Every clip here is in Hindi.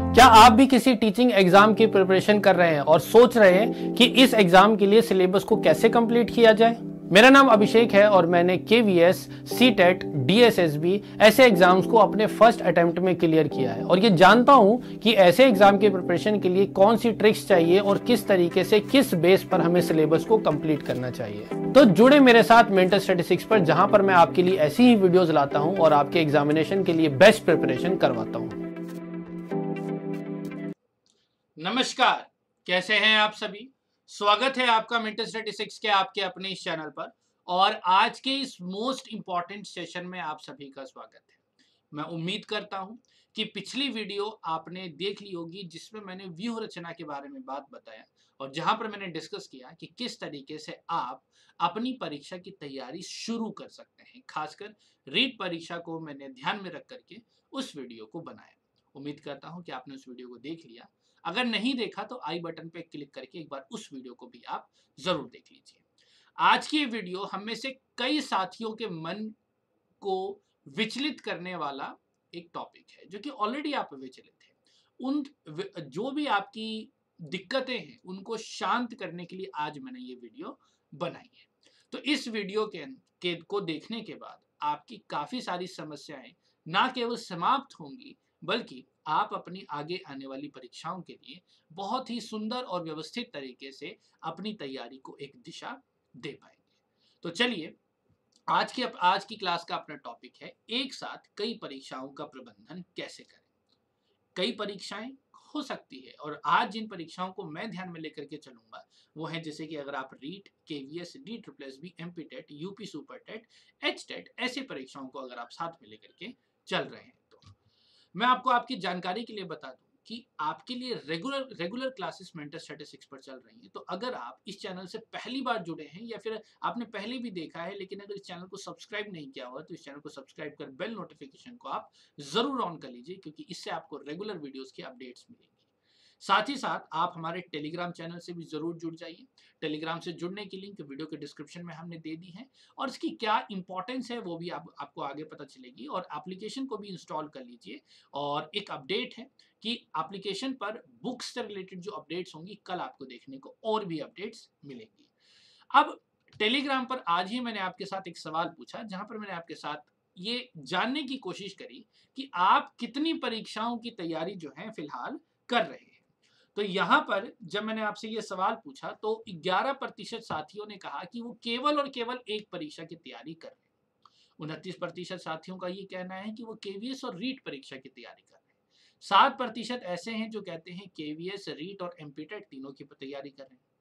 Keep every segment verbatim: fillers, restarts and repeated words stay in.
क्या आप भी किसी टीचिंग एग्जाम की प्रिपरेशन कर रहे हैं और सोच रहे हैं कि इस एग्जाम के लिए सिलेबस को कैसे कंप्लीट किया जाए? मेरा नाम अभिषेक है और मैंने केवीएस, सीटेट, डीएसएसबी ऐसे एग्जाम्स को अपने फर्स्ट अटेम्प्ट में क्लियर किया है और ये जानता हूं कि ऐसे एग्जाम के प्रिपरेशन के लिए कौन सी ट्रिक्स चाहिए और किस तरीके से किस बेस पर हमें सिलेबस को कंप्लीट करना चाहिए। तो जुड़े मेरे साथ मेंटर स्टैटिस्टिक्स पर, जहां पर मैं आपके लिए ऐसी ही वीडियोस लाता हूं और आपके एग्जामिनेशन के लिए बेस्ट प्रिपरेशन करवाता हूं। नमस्कार, कैसे हैं आप सभी? स्वागत है आपका मेंटर स्टैटिस्टिक्स के आपके अपने इस चैनल पर और आज के इस मोस्ट इंपॉर्टेंट सेशन में आप सभी का स्वागत है। मैं उम्मीद करता हूं कि पिछली वीडियो आपने देख ली होगी जिसमें मैंने व्यूह रचना के बारे में बात बताया और जहां पर मैंने डिस्कस किया कि किस तरीके से आप अपनी परीक्षा की तैयारी शुरू कर सकते हैं। खासकर रीट परीक्षा को मैंने ध्यान में रख करके उस वीडियो को बनाया। उम्मीद करता हूं कि आपने उस वीडियो को देख लिया। अगर नहीं देखा तो आई बटन पे क्लिक करके एक बार उस वीडियो को भी आप जरूर देख लीजिए। आज की वीडियो हम में से कई साथियों के मन को विचलित करने वाला एक टॉपिक है, जो कि ऑलरेडी आप विचलित हैं। उन जो भी आपकी दिक्कतें हैं उनको शांत करने के लिए आज मैंने ये वीडियो बनाई है। तो इस वीडियो के, के को देखने के बाद आपकी काफी सारी समस्याएं ना केवल समाप्त होंगी बल्कि आप अपनी आगे आने वाली परीक्षाओं के लिए बहुत ही सुंदर और व्यवस्थित तरीके से अपनी तैयारी को एक दिशा दे पाएंगे। तो चलिए, आज की आज की क्लास का अपना टॉपिक है एक साथ कई परीक्षाओं का प्रबंधन कैसे करें। कई परीक्षाएं हो सकती है और आज जिन परीक्षाओं को मैं ध्यान में लेकर के चलूंगा वो है जैसे कि अगर आप REET, KVS, D triple S B, MPTET, UP super TET, H TET ऐसे परीक्षाओं को अगर आप साथ में लेकर के चल रहे हैं तो मैं आपको आपकी जानकारी के लिए बता दूं कि आपके लिए regular regular classes mentor statistics पर चल रही हैं। तो अगर आप इस चैनल से पहली बार जुड़े हैं या फिर आपने पहले भी देखा है लेकिन अगर इस चैनल को सब्सक्राइब नहीं किया हुआ तो इस चैनल को सब्सक्राइब कर बेल नोटिफिकेशन को आप जरूर ऑन कर लीजिए, क्योंकि इससे आपको रेगुलर वीडियोस की अपडेट्स मिलेंगी। साथ ही साथ आप हमारे टेलीग्राम चैनल से भी जरूर जुड़ जाइए। टेलीग्राम से जुड़ने की लिंक वीडियो के डिस्क्रिप्शन में हमने दे दी है और इसकी क्या इंपॉर्टेंस है वो भी आप, आपको आगे पता चलेगी। और एप्लीकेशन को भी इंस्टॉल कर लीजिए। और एक अपडेट है कि एप्लीकेशन पर बुक्स से रिलेटेड जो अपडेट्स होंगी कल आपको देखने को और भी अपडेट्स मिलेंगी। अब टेलीग्राम पर आज ही मैंने आपके साथ एक सवाल पूछा जहां पर मैंने आपके साथ ये जानने की कोशिश करी कि आप कितनी परीक्षाओं की तैयारी जो है फिलहाल कर रहे हैं। तो यहां पर जब मैंने आपसे ये सवाल पूछा तो ग्यारह प्रतिशत साथियों ने कहा कि वो केवल और केवल एक परीक्षा की तैयारी कर रहे हैं। उनतीस प्रतिशत साथियों का ये कहना है कि वो केवीएस और रीट परीक्षा की तैयारी कर रहे हैं। सात प्रतिशत ऐसे हैं जो कहते हैं केवीएस, रीट और एमपीटेट तीनों की तैयारी कर रहे हैं।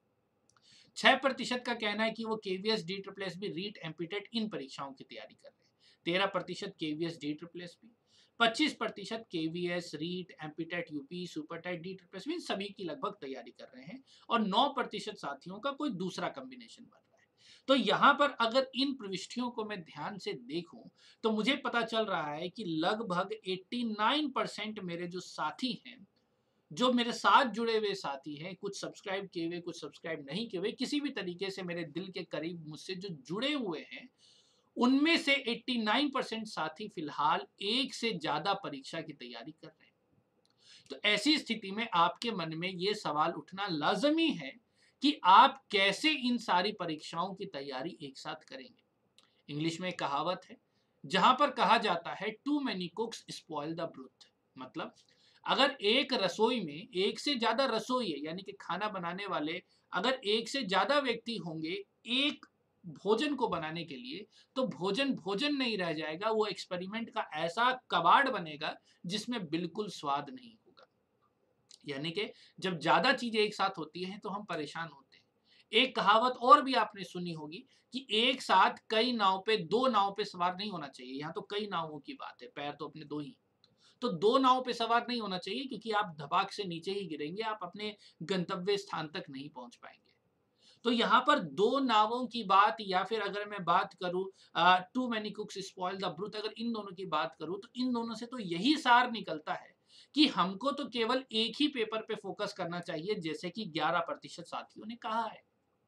छह प्रतिशत का कहना है कि वो KVS, D triple S B, REET, MPTET इन परीक्षाओं की तैयारी कर रहे हैं। तेरह प्रतिशत KVS, D triple S B, पच्चीस प्रतिशत KVS, REET, MPTET, UP super TET, D triple S B सभी की लगभग तैयारी कर रहे हैं और नौ प्रतिशत साथियों का कोई दूसरा कॉम्बिनेशन बन रहा है। तो यहाँ पर अगर इन प्रविष्टियों को मैं ध्यान से देखूं तो मुझे पता चल रहा है कि लगभग नवासी परसेंट मेरे जो साथी हैं, जो मेरे साथ जुड़े हुए साथी हैं, कुछ सब्सक्राइब किए हुए, कुछ सब्सक्राइब नहीं किए हुए, किसी भी तरीके से मेरे दिल के करीब मुझसे जो जुड़े हुए हैं, उनमें से नवासी परसेंट साथी फिलहाल एक से ज्यादा परीक्षा की तैयारी कर रहे हैं। तो ऐसी स्थिति में आपके मन में यह सवाल उठना लाजमी है कि आप कैसे इन सारी परीक्षाओं की तैयारी एक साथ करेंगे। इंग्लिश में कहावत है जहां पर कहा जाता है too many cooks spoil the broth. मतलब अगर एक रसोई में एक से ज्यादा रसोई है, यानी कि खाना बनाने वाले अगर एक से ज्यादा व्यक्ति होंगे एक भोजन को बनाने के लिए, तो भोजन भोजन नहीं रह जाएगा, वो एक्सपेरिमेंट का ऐसा कबाड़ बनेगा जिसमें बिल्कुल स्वाद नहीं होगा। यानी कि जब ज्यादा चीजें एक साथ होती हैं तो हम परेशान होते हैं। एक कहावत और भी आपने सुनी होगी कि एक साथ कई नाव पे दो नाव पे सवार नहीं होना चाहिए। यहाँ तो कई नावों की बात है, पैर तो अपने दो ही, तो दो नाव पे सवार नहीं होना चाहिए क्योंकि आप धपाक से नीचे ही गिरेंगे, आप अपने गंतव्य स्थान तक नहीं पहुंच पाएंगे। तो यहाँ पर दो नावों की बात, या फिर अगर मैं बात करूं too many cooks spoil the broth, अगर इन दोनों की बात करूं तो इन दोनों से तो यही सार निकलता है कि हमको तो केवल एक ही पेपर पे फोकस करना चाहिए, जैसे कि ग्यारह प्रतिशत साथियों ने कहा है।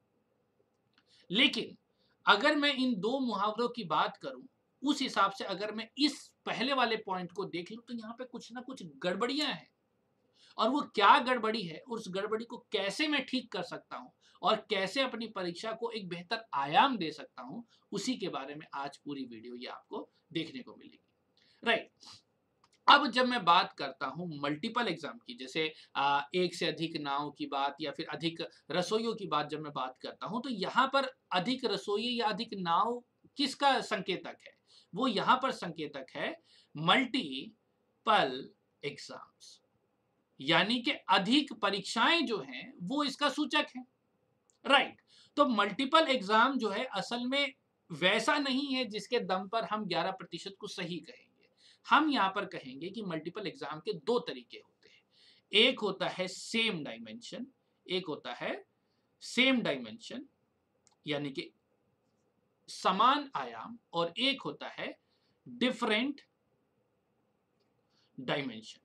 लेकिन अगर मैं इन दो मुहावरों की बात करूं उस हिसाब से अगर मैं इस पहले वाले पॉइंट को देख लूं तो यहाँ पे कुछ ना कुछ गड़बड़ियां हैं। और वो क्या गड़बड़ी है, उस गड़बड़ी को कैसे मैं ठीक कर सकता हूँ और कैसे अपनी परीक्षा को एक बेहतर आयाम दे सकता हूँ, उसी के बारे में आज पूरी वीडियो ये आपको देखने को मिलेगी। राइट, अब जब मैं बात करता हूं मल्टीपल एग्जाम की, जैसे आ, एक से अधिक नाव की बात या फिर अधिक रसोइयों की बात जब मैं बात करता हूं, तो यहां पर अधिक रसोई या अधिक नाव किसका संकेतक है? वो यहां पर संकेतक है मल्टीपल एग्जाम्स, यानी कि अधिक परीक्षाएं जो हैं वो इसका सूचक है। राइट, तो मल्टीपल एग्जाम जो है असल में वैसा नहीं है जिसके दम पर हम ग्यारह प्रतिशत को सही कहेंगे। हम यहां पर कहेंगे कि मल्टीपल एग्जाम के दो तरीके होते हैं। एक होता है सेम डायमेंशन, एक होता है सेम डायमेंशन यानी कि समान आयाम, और एक होता है डिफरेंट डायमेंशन।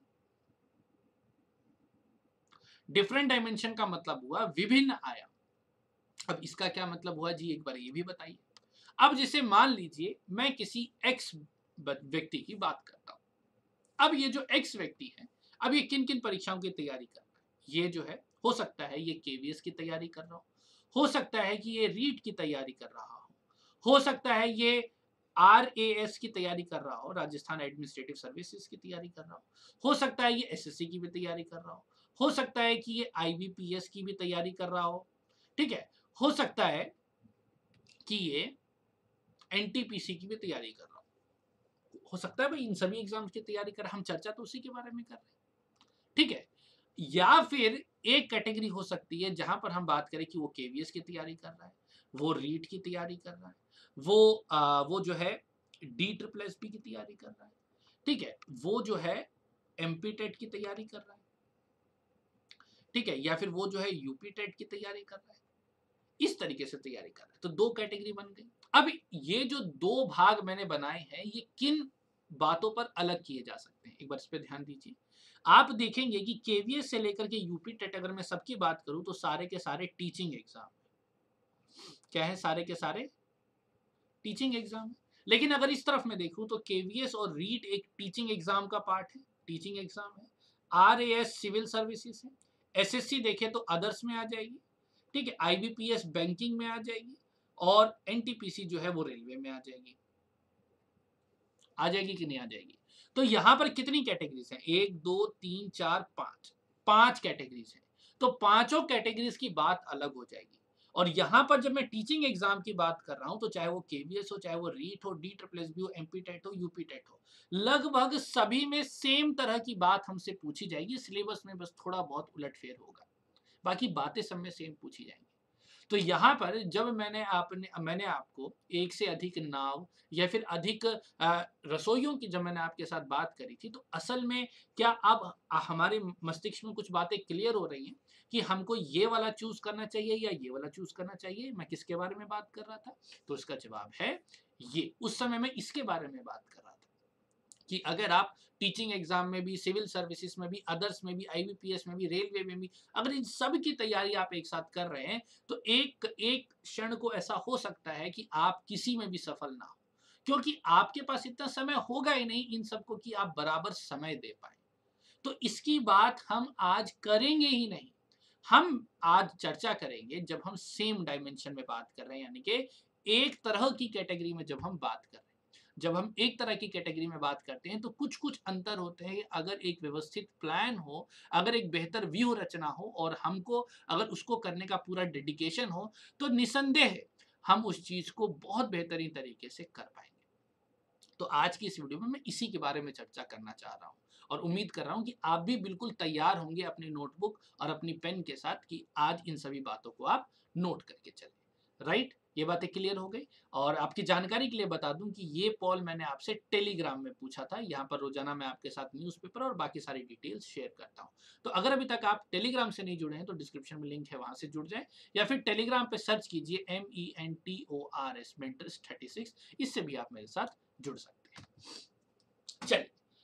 डिफरेंट डायमेंशन का मतलब हुआ विभिन्न आयाम। अब इसका क्या मतलब हुआ जी, एक बार ये भी बताइए। अब जैसे मान लीजिए मैं किसी एक्स व्यक्ति की बात करता हूं। अब ये जो एक्स व्यक्ति है, अब ये किन किन परीक्षाओं की तैयारी कर रहा है? ये जो है, हो सकता है ये केवीएस की तैयारी कर रहा हो हो सकता है कि ये रीट की तैयारी कर रहा हो हो सकता है ये आरएएस की तैयारी कर रहा हो, राजस्थान एडमिनिस्ट्रेटिव सर्विसेज की तैयारी कर रहा हो हो सकता है ये एसएससी की भी तैयारी कर रहा हो हो सकता है कि ये आईबीपीएस की भी तैयारी कर रहा हो। ठीक है, हो सकता है कि ये एनटीपीसी की भी तैयारी कर रहा हो हो सकता है भाई इन सभी एग्जाम्स की तैयारी कर, हम चर्चा तो उसी के बारे में कर रहे हैं। ठीक है, या फिर एक कैटेगरी हो सकती है जहां पर हम बात करें कि वो केवीएस की तैयारी कर रहा है, वो रीट की तैयारी कर रहा है, वो आ, वो जो है डी ट्रिपल एस पी की तैयारी कर रहा है। ठीक है, वो जो है एमपी टेट की तैयारी कर रहा है। ठीक है, या फिर वो जो है यूपी टेट की तैयारी कर रहा है। इस तरीके से तैयारी कर रहा है, तो दो कैटेगरी बन गई। अब ये जो दो भाग मैंने बनाए हैं, ये किन बातों पर अलग किए जा सकते हैं, एक बार इस पर ध्यान दीजिए। आप देखेंगे कि केवीएस से लेकर के यूपी टेट अगर मैं सबकी बात करूं तो सारे के सारे टीचिंग एग्जाम। क्या है? सारे के सारे टीचिंग एग्जाम। लेकिन अगर इस तरफ मैं देखूं तो केवीएस और रीट एक टीचिंग एग्जाम का पार्ट है, टीचिंग एग्जाम है। आरएएस सिविल सर्विसेज है। एसएससी देखें तो अदर्स में आ जाएगी। ठीक है, आईबीपीएस बैंकिंग में आ जाएगी, और एनटीपीसी जो है वो रेलवे में आ जाएगी। आ जाएगी कि नहीं आ जाएगी? तो यहां पर कितनी कैटेगरीज हैं? एक, दो, तीन, चार, पांच। पांच कैटेगरीज हैं। तो पांचों कैटेगरीज की बात अलग हो जाएगी। और यहां पर जब मैं टीचिंग एग्जाम की बात कर रहा हूं, तो चाहे वो केवीएस हो, चाहे वो रीट हो, डी ट्रिपल एस बी हो, एमपी टेट हो, यूपी टेट हो, लगभग सभी में सेम तरह की बात हमसे पूछी जाएगी। सिलेबस में बस थोड़ा बहुत उलटफेर होगा, बाकी बातें सब में सेम पूछी जाएंगी। तो यहाँ पर जब मैंने आपने मैंने आपको एक से अधिक नाव या फिर अधिक रसोइयों की जब मैंने आपके साथ बात करी थी, तो असल में क्या अब हमारे मस्तिष्क में कुछ बातें क्लियर हो रही हैं कि हमको ये वाला चूज करना चाहिए या ये वाला चूज करना चाहिए? मैं किसके बारे में बात कर रहा था? तो इसका जवाब है ये। उस समय मैं इसके बारे में बात कर रहा था कि अगर आप टीचिंग एग्जाम में भी, सिविल सर्विसेज में भी, अदर्स में भी, आईबीपीएस में भी, रेलवे में भी, अगर इन सब की तैयारी आप एक साथ कर रहे हैं, तो एक एक क्षण को ऐसा हो सकता है कि आप किसी में भी सफल ना हो, क्योंकि आपके पास इतना समय होगा ही नहीं इन सबको कि आप बराबर समय दे पाए। तो इसकी बात हम आज करेंगे ही नहीं। हम आज चर्चा करेंगे जब हम सेम डायमेंशन में बात कर रहे हैं, यानी कि एक तरह की कैटेगरी में जब हम बात कर रहे हैं। जब हम एक तरह की कैटेगरी में बात करते हैं तो कुछ कुछ अंतर होते हैं। अगर एक व्यवस्थित प्लान हो, अगर एक बेहतर व्यू रचना हो, और हमको अगर उसको करने का पूरा डेडिकेशन हो, तो निसंदेह हम उस चीज को बहुत बेहतरीन तरीके से कर पाएंगे। तो आज की इस वीडियो में मैं इसी के बारे में चर्चा करना चाह रहा हूँ, और उम्मीद कर रहा हूँ कि आप भी बिल्कुल तैयार होंगे अपनी नोटबुक और अपनी पेन के साथ कि आज इन सभी बातों को आप नोट करके चलें। राइट, ये बातें क्लियर हो गई। और आपकी जानकारी के लिए बता दूं कि ये पॉल मैंने आपसे टेलीग्राम में पूछा था। यहाँ पर रोजाना मैं आपके साथ न्यूज़पेपर और बाकी सारी डिटेल्स शेयर करता हूँ। तो अगर अभी तक आप टेलीग्राम से नहीं जुड़े हैं तो डिस्क्रिप्शन में लिंक है, वहां से जुड़ जाएं, या फिर टेलीग्राम पे सर्च कीजिए M E N T O R S mentors thirty six, इससे भी आप मेरे साथ जुड़ सकते हैं। चलिए,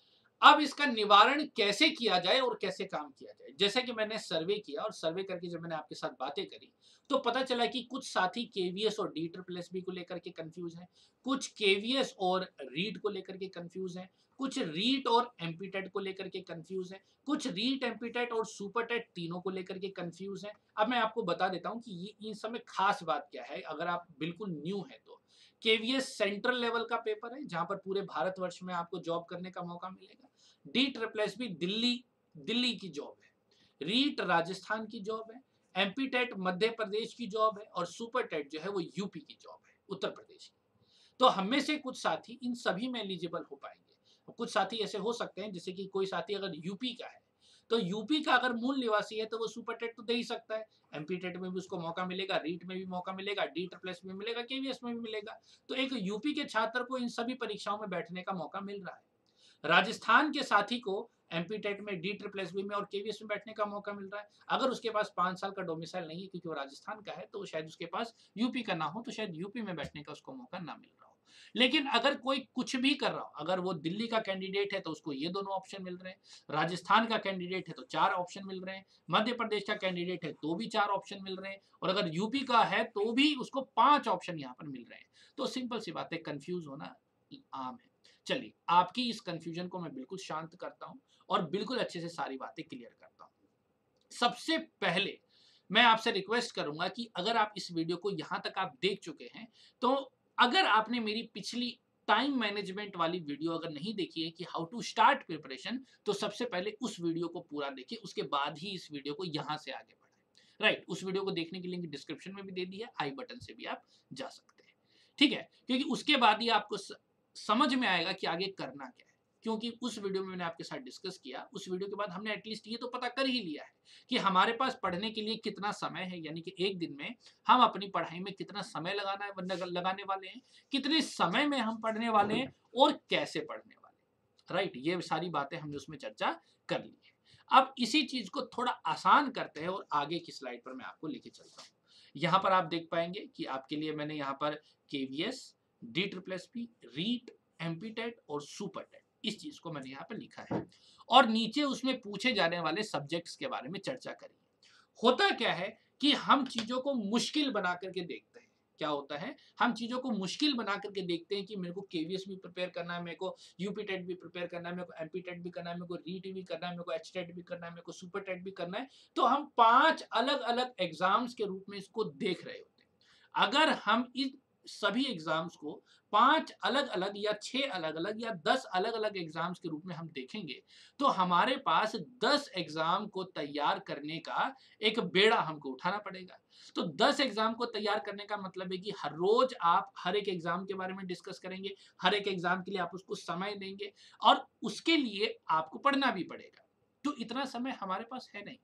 अब इसका निवारण कैसे किया जाए और कैसे काम किया जाए। जैसे कि मैंने सर्वे किया और सर्वे करके जब मैंने आपके साथ बातें करी तो पता चला कि कुछ साथी केवीएस और डी ट्रिपल एस बी को लेकर के कंफ्यूज हैं, कुछ केवीएस और रीट को लेकर के कंफ्यूज हैं, कुछ रीट और एमपीटेट को लेकर के कंफ्यूज हैं, कुछ रीट एमपीटेट और सुपरटेट तीनों को लेकर के कंफ्यूज हैं। अब मैं आपको बता देता हूं कि ये इन सब में खास बात क्या है। अगर आप बिल्कुल न्यू है तो केवीएस सेंट्रल लेवल का पेपर है जहां पर पूरे भारतवर्ष में आपको जॉब करने का मौका मिलेगा। डी ट्रिपल एस भी दिल्ली दिल्ली की जॉब है, रीट राजस्थान की जॉब है, एमपीटेट मध्य प्रदेश की जॉब है और सुपरटेट जो है वो यूपी की जॉब है, उत्तर प्रदेश की। तो हम में से कुछ साथी इन सभी में एलिजिबल हो पाएंगे। कुछ साथी ऐसे हो सकते हैं जैसे कि कोई साथी अगर यूपी का है तो यूपी का अगर मूल निवासी है तो वो सुपरटेट तो दे ही सकता है, एमपीटेट में भी उसको मौका मिलेगा, रीट में भी मौका मिलेगा, डी ट्रिपल एस में मिलेगा, केवीएस में भी मिलेगा। तो एक यूपी के छात्र को इन सभी परीक्षाओं में बैठने का मौका मिल रहा है। राजस्थान के साथी को एमपीटेट में, डी ट्रिपल एस बी में और केवीएस में बैठने का मौका मिल रहा है। अगर उसके पास पांच साल का डोमिसाइल नहीं है क्योंकि वो राजस्थान का है तो शायद उसके पास यूपी का ना हो, तो शायद यूपी में बैठने का उसको मौका ना मिल रहा हो। लेकिन अगर कोई कुछ भी कर रहा हो, अगर वो दिल्ली का कैंडिडेट है तो उसको ये दोनों ऑप्शन मिल रहे हैं, राजस्थान का कैंडिडेट है तो चार ऑप्शन मिल रहे हैं, मध्य प्रदेश का कैंडिडेट है तो भी चार ऑप्शन मिल रहे हैं, और अगर यूपी का है तो भी उसको पांच ऑप्शन यहाँ पर मिल रहे हैं। तो सिंपल सी बात है, कंफ्यूज होना आम है। चलिए, आपकी इस कंफ्यूजन को मैं बिल्कुल शांत करता हूं और बिल्कुल अच्छे से सारी बातें क्लियर करता हूं। सबसे पहले मैं आपसे रिक्वेस्ट करूंगा कि अगर आप इस वीडियो को यहां तक आप देख चुके हैं तो अगर आपने मेरी पिछली टाइम मैनेजमेंट वाली वीडियो अगर नहीं देखी है कि हाउ टू स्टार्ट प्रिपरेशन, तो सबसे पहले उस वीडियो को पूरा देखिए, उसके बाद ही इस वीडियो को यहां से आगे बढ़ाएं। राइट, उस वीडियो को देखने की लिंक डिस्क्रिप्शन में भी दे दी है, आई बटन से भी आप जा सकते हैं। ठीक है, क्योंकि उसके बाद ही आपको समझ में आएगा कि आगे करना क्या है। क्योंकि उस वीडियो में मैंने आपके साथ डिस्कस किया, उस वीडियो के बाद हमने एटलीस्ट ये तो पता कर ही लिया है कि हमारे पास पढ़ने के लिए कितना समय है, यानी कि एक दिन में हम अपनी पढ़ाई में कितना समय लगाना है, लगाने वाले हैं, कितने समय में हम पढ़ने वाले हैं और कैसे पढ़ने वाले हैं। राइट, ये सारी बातें हमने उसमें चर्चा कर ली है। अब इसी चीज को थोड़ा आसान करते हैं और आगे की स्लाइड पर मैं आपको लेके चलता हूँ। यहाँ पर आप देख पाएंगे कि आपके लिए मैंने यहाँ पर KVS, D triple S P, REET, MPTET और सुपरटेट, इस चीज को मैंने यहाँ पर लिखा है और नीचे उसमें पूछे जाने वाले सब्जेक्ट्स के बारे में चर्चा करी है। होता क्या है कि हम चीजों को मुश्किल बना करके देखते हैं। क्या होता है, हम चीजों को मुश्किल बना करके देखते हैं कि मेरे को केवीएस भी प्रिपेयर करना है, मेरे को यूपीटेट भी प्रिपेयर करना है, मेरे को एमपीटेट भी करना है, मेरे को रीट भी करना है, मेरे को एचटेट भी करना है, मेरे को सुपरटेट भी करना है। तो हम पांच अलग अलग एग्जाम्स के रूप में इसको देख रहे होते हैं। अगर हम इन सभी एग्जाम्स को पांच अलग अलग या छह अलग अलग या दस अलग अलग एग्जाम्स के रूप में हम देखेंगे तो हमारे पास दस एग्जाम को तैयार करने का एक बेड़ा हमको उठाना पड़ेगा। तो दस एग्जाम को तैयार करने का मतलब है कि हर रोज आप हर एक एग्जाम के बारे में डिस्कस करेंगे, हर एक एग्जाम के लिए आप उसको समय देंगे और उसके लिए आपको पढ़ना भी पड़ेगा। तो इतना समय हमारे पास है नहीं।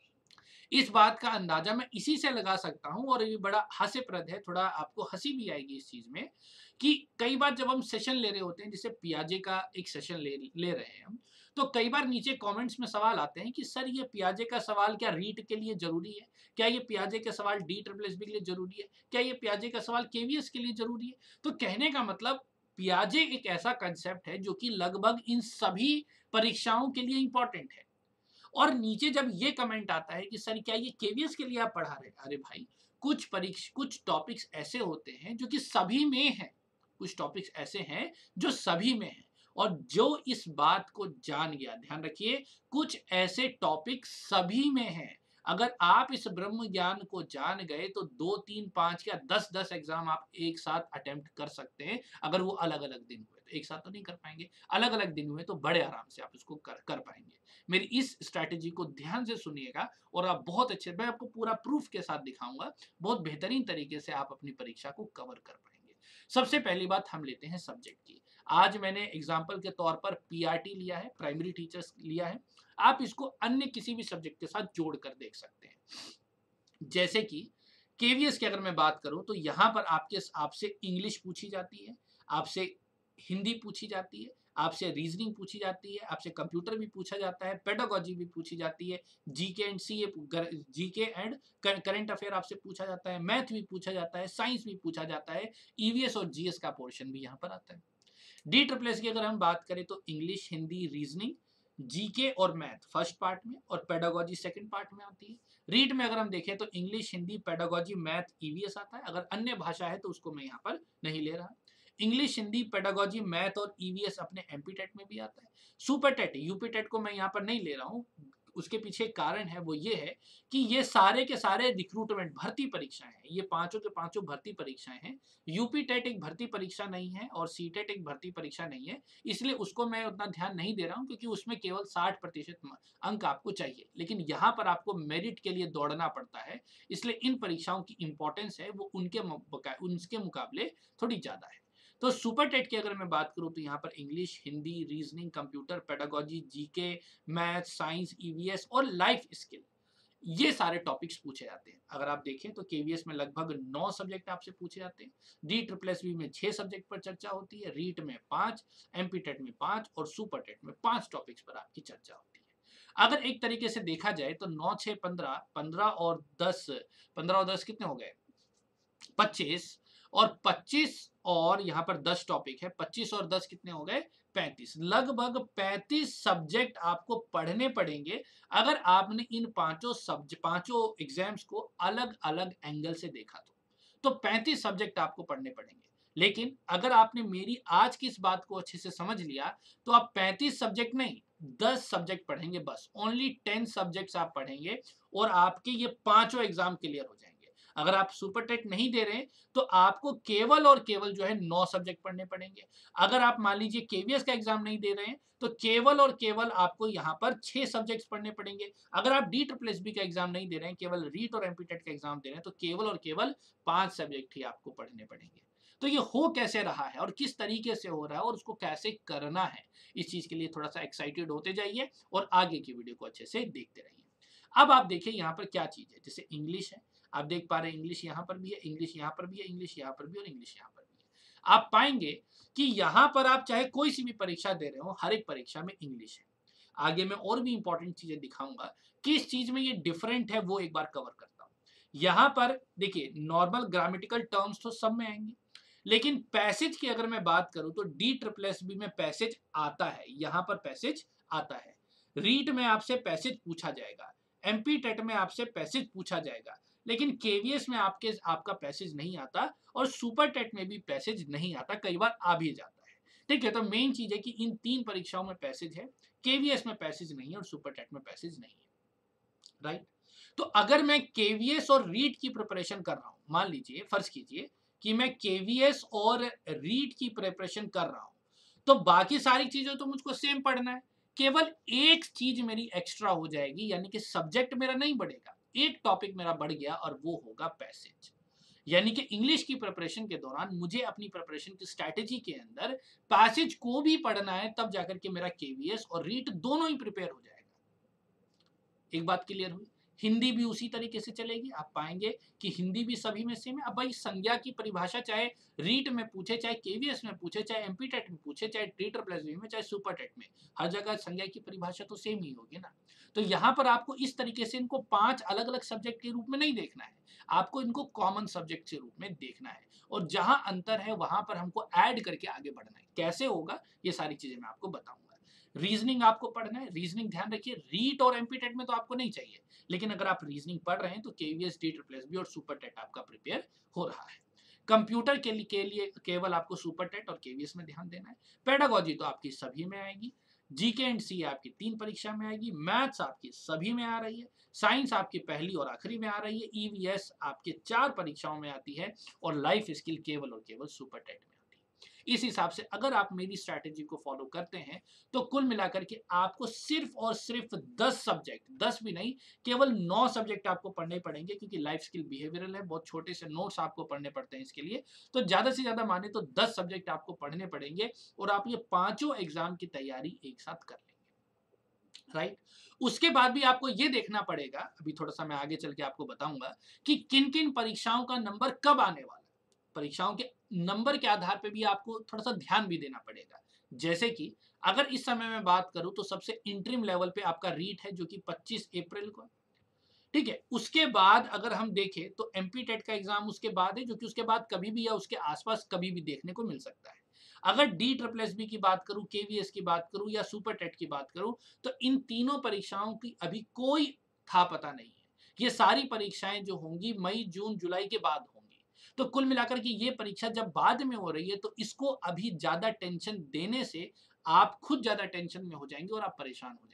इस बात का अंदाजा मैं इसी से लगा सकता हूं और ये बड़ा हास्यप्रद है, थोड़ा आपको हंसी भी आएगी इस चीज में, कि कई बार जब हम सेशन ले रहे होते हैं, जैसे पियाजे का एक सेशन ले ले रहे हैं हम, तो कई बार नीचे कमेंट्स में सवाल आते हैं कि सर ये पियाजे का सवाल क्या रीट के लिए जरूरी है, क्या ये पियाजे का सवाल डी ट्रिपल एस बी के लिए जरूरी है, क्या ये पियाजे का सवाल केवीएस के लिए जरूरी है। तो कहने का मतलब पियाजे एक ऐसा कंसेप्ट है जो कि लगभग इन सभी परीक्षाओं के लिए इंपॉर्टेंट है। और नीचे जब ये कमेंट आता है कि सर क्या ये केवीएस के लिए आप पढ़ा रहे हैं, अरे भाई कुछ परीक्षा कुछ टॉपिक्स ऐसे होते हैं जो कि सभी में हैं, कुछ टॉपिक्स ऐसे हैं जो सभी में हैं, और जो इस बात को जान गया, ध्यान रखिए, कुछ ऐसे टॉपिक सभी में हैं। अगर आप इस ब्रह्म ज्ञान को जान गए तो दो तीन पांच या दस दस एग्जाम आप एक साथ अटेम्प्ट कर सकते हैं। अगर वो अलग अलग दिन हुए तो एक साथ तो नहीं कर पाएंगे, अलग अलग दिन हुए तो बड़े आराम से आप इसको कर कर पाएंगे। मेरी इस स्ट्रैटेजी को ध्यान से सुनिएगा और आप बहुत अच्छे, मैं आपको पूरा प्रूफ के साथ दिखाऊंगा, बहुत बेहतरीन तरीके से आप अपनी परीक्षा को कवर कर पाएंगे। सबसे पहली बात हम लेते हैं सब्जेक्ट की। आज मैंने एग्जाम्पल के तौर पर पीआरटी लिया है, प्राइमरी टीचर्स लिया है। आप इसको अन्य किसी भी सब्जेक्ट के साथ जोड़ कर देख सकते हैं। जैसे कि केवीएस की अगर मैं बात करूं तो यहां पर आपके आपसे इंग्लिश पूछी जाती है, आपसे हिंदी पूछी जाती है, आपसे रीजनिंग पूछी जाती है, आपसे कंप्यूटर भी पूछा जाता है, पेडागोजी भी पूछी जाती है, GK and CA, GK and current affair आपसे पूछा जाता है, मैथ भी पूछा जाता है, साइंस भी पूछा जाता है, ईवीएस और जीएस का पोर्शन भी यहाँ पर आता है। डी ट्रिपल एस की अगर हम बात करें तो इंग्लिश, हिंदी, रीजनिंग, जीके और मैथ फर्स्ट पार्ट में और पेडागोजी सेकंड पार्ट में आती है। रीड में अगर हम देखें तो English, Hindi, pedagogy, math, EVS आता है। अगर अन्य भाषा है तो उसको मैं यहाँ पर नहीं ले रहा। इंग्लिश, हिंदी, पेडागोजी, मैथ और ईवीएस अपने एमपी टेट में भी आता है। सुपर टेट, यूपी टेट को मैं यहाँ पर नहीं ले रहा हूँ। उसके पीछे कारण है, वो ये है कि ये सारे के सारे रिक्रूटमेंट भर्ती परीक्षाएं हैं। ये पांचों के पांचों भर्ती परीक्षाएं हैं। यूपी टेट एक भर्ती परीक्षा नहीं है और सी टेट एक भर्ती परीक्षा नहीं है, इसलिए उसको मैं उतना ध्यान नहीं दे रहा हूँ, क्योंकि उसमें केवल साठ प्रतिशत अंक आपको चाहिए, लेकिन यहाँ पर आपको मेरिट के लिए दौड़ना पड़ता है, इसलिए इन परीक्षाओं की इंपॉर्टेंस है वो उनके उनके मुकाबले थोड़ी ज्यादा है। तो सुपर टेट की अगर मैं बात करूं तो यहाँ पर English, Hindi, reasoning, computer, pedagogy, GK, math, science, EVS और लाइफ स्किल, ये सारे टॉपिक्स पूछे जाते हैं। अगर आप देखें तो केवीएस में लगभग नौ सब्जेक्ट आपसे पूछे जाते हैं, डी ट्रिपल एस बी में छह सब्जेक्ट पर चर्चा होती है, रीट में पांच, एमपी टेट में पांच और सुपर टेट में पांच टॉपिक्स पर आपकी चर्चा होती है। अगर एक तरीके से देखा जाए तो नौ छः पंद्रह, पंद्रह और दस, पंद्रह और दस कितने हो गए, पच्चीस, और पच्चीस और यहाँ पर दस टॉपिक है, पच्चीस और दस कितने हो गए, पैंतीस। लगभग पैंतीस सब्जेक्ट आपको पढ़ने पड़ेंगे अगर आपने इन पांचों सब्जेक्ट पांचों एग्जाम्स को अलग अलग एंगल से देखा तो तो पैंतीस सब्जेक्ट आपको पढ़ने पड़ेंगे। लेकिन अगर आपने मेरी आज की इस बात को अच्छे से समझ लिया तो आप पैंतीस सब्जेक्ट नहीं, दस सब्जेक्ट पढ़ेंगे, बस ओनली टेन सब्जेक्ट्स आप पढ़ेंगे और आपके ये पांचों एग्जाम क्लियर हो जाएंगे। अगर आप सुपर टेट नहीं दे रहे हैं तो आपको केवल और केवल जो है नौ सब्जेक्ट पढ़ने पड़ेंगे। अगर आप मान लीजिए केवीएस का एग्जाम नहीं दे रहे हैं तो केवल और केवल आपको यहाँ पर छह सब्जेक्ट्स पढ़ने पड़ेंगे। अगर आप डी ट्रिपल एस बी का एग्जाम नहीं दे रहे हैं, केवल रीट और एमपी टेट का एग्जाम दे रहे हैं, तो केवल और केवल पांच सब्जेक्ट ही आपको पढ़ने पड़ेंगे। तो ये हो कैसे रहा है और किस तरीके से हो रहा है और उसको कैसे करना है, इस चीज के लिए थोड़ा सा एक्साइटेड होते जाइए और आगे की वीडियो को अच्छे से देखते रहिए। अब आप देखिए यहाँ पर क्या चीज है, जैसे इंग्लिश है, आप देख पा रहे हैं इंग्लिश यहाँ पर भी है, इंग्लिश यहाँ पर भी है, इंग्लिश यहाँ पर भी और इंग्लिश यहाँ पर भी है। आप पाएंगे कि यहाँ पर आप चाहे कोई सी भी परीक्षा दे रहे हो, हर एक परीक्षा में इंग्लिश है। आगे मैं और भी इंपॉर्टेंट चीजें दिखाऊंगा, किस चीज में ये डिफरेंट है वो एक बार कवर करता हूँ। यहाँ पर देखिए नॉर्मल ग्रामेटिकल टर्म्स तो सब में आएंगे, लेकिन पैसेज की अगर मैं बात करूं तो डी ट्रिपल एस बी में पैसेज आता है, यहाँ पर पैसेज आता है। रीड में आपसे पैसेज पूछा जाएगा, एमपी टेट में आपसे पैसेज पूछा जाएगा, लेकिन केवीएस में आपके आपका पैसेज नहीं आता और सुपर टेट में भी पैसेज नहीं आता, कई बार आ भी जाता है। ठीक है, तो मेन चीज है कि इन तीन परीक्षाओं में पैसेज है, केवीएस में पैसेज नहीं है और सुपर टेट में पैसेज नहीं है, राइट। तो अगर मैं केवीएस और रीट की प्रिपरेशन कर रहा हूं, मान लीजिए फर्ज कीजिए कि मैं केवीएस और रीट की प्रिपरेशन कर रहा हूं, तो बाकी सारी चीजें तो मुझको सेम पढ़ना है, केवल एक चीज मेरी एक्स्ट्रा हो जाएगी, यानी कि सब्जेक्ट मेरा नहीं बढ़ेगा, एक टॉपिक मेरा बढ़ गया और वो होगा पैसेज। यानी कि इंग्लिश की प्रिपरेशन के दौरान मुझे अपनी प्रिपरेशन की स्ट्रैटेजी के अंदर पैसेज को भी पढ़ना है, तब जाकर के मेरा केवीएस और रीट दोनों ही प्रिपेयर हो जाएगा। एक बात क्लियर हुई। हिंदी भी उसी तरीके से चलेगी, आप पाएंगे कि हिंदी भी सभी में सेम है। अब भाई संज्ञा की परिभाषा चाहे रीट में पूछे, चाहे केवीएस में पूछे, चाहे एमपी टेट में पूछे, चाहे डी ट्रिपल एस बी में, चाहे सुपर टेट में, हर जगह संज्ञा की परिभाषा तो सेम ही होगी ना। तो यहाँ पर आपको इस तरीके से इनको पांच अलग अलग सब्जेक्ट के रूप में नहीं देखना है, आपको इनको कॉमन सब्जेक्ट के रूप में देखना है, और जहां अंतर है वहां पर हमको ऐड करके आगे बढ़ना है। कैसे होगा ये सारी चीजें मैं आपको बताऊंगा। रीजनिंग आपको पढ़ना है, रीजनिंग ध्यान रखिए, रीट और एमपी टेट में तो आपको नहीं चाहिए, लेकिन अगर आप रीजनिंग पढ़ रहे हैं तो KVS, D triple S B और सुपर टेट आपका प्रिपेयर हो रहा है। कंप्यूटर के लिए के लिए केवल आपको सुपर टेट और केवीएस में ध्यान देना है। पेडागोजी तो आपकी सभी में आएगी, जीके एंड सी आपकी तीन परीक्षा में आएगी, मैथ्स आपकी सभी में आ रही है, साइंस आपकी पहली और आखिरी में आ रही है, ईवीएस आपके चार परीक्षाओं में आती है और लाइफ स्किल केवल और केवल सुपर टेट में। इस हिसाब से अगर आप मेरी स्ट्रैटेजी को फॉलो करते हैं तो कुल मिलाकर के आपको सिर्फ और सिर्फ दस सब्जेक्ट, दस भी नहीं, केवल नौ सब्जेक्ट आपको पढ़ने पड़ेंगे, क्योंकि लाइफ स्किल बिहेवियरल है, बहुत छोटे से नोट्स आपको पढ़ने पड़ते हैं इसके लिए। तो ज्यादा से ज्यादा माने तो दस सब्जेक्ट आपको पढ़ने पड़ेंगे और आप ये पांचों एग्जाम की तैयारी एक साथ कर लेंगे, राइट। उसके बाद भी आपको ये देखना पड़ेगा, अभी थोड़ा सा मैं आगे चल के आपको बताऊंगा कि किन किन परीक्षाओं का नंबर कब आने वाला है। परीक्षाओं के नंबर के आधार पे भी आपको थोड़ा सा ध्यान भी देना पड़ेगा। जैसे कि अगर इस समय में बात करूं तो सबसे इंटरिम लेवल पे आपका रीट है जो कि पच्चीस अप्रैल को, ठीक है। उसके बाद अगर हम देखें तो एमपी टेट का एग्जाम उसके बाद है, जो कि उसके बाद कभी भी या उसके आसपास कभी भी देखने को मिल सकता है। अगर डी ट्रिपल एस बी की बात करूं, केवीएस की बात करूं या सुपर टेट की बात करूं, तो इन तीनों परीक्षाओं की अभी कोई था पता नहीं है। ये सारी परीक्षाएं जो होंगी मई जून जुलाई के बाद होंगी। तो कुल मिलाकर के ये परीक्षा जब बाद में हो रही है तो इसको अभी ज्यादा टेंशन देने से आप खुद ज्यादा टेंशन में हो जाएंगे और आप परेशान हो जाएंगे।